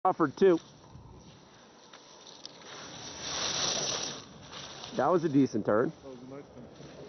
Offered two. That was a decent turn. That was a nice one.